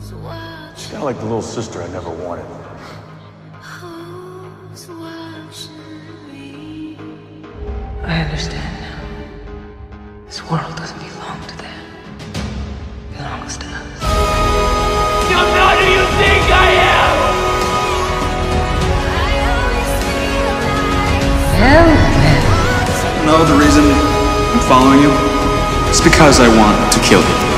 She's kind of like the little sister I never wanted. I understand now. This world doesn't belong to them. It belongs to us. I'm not who you think I am! Well, then. No, the reason I'm following you is because I want to kill you.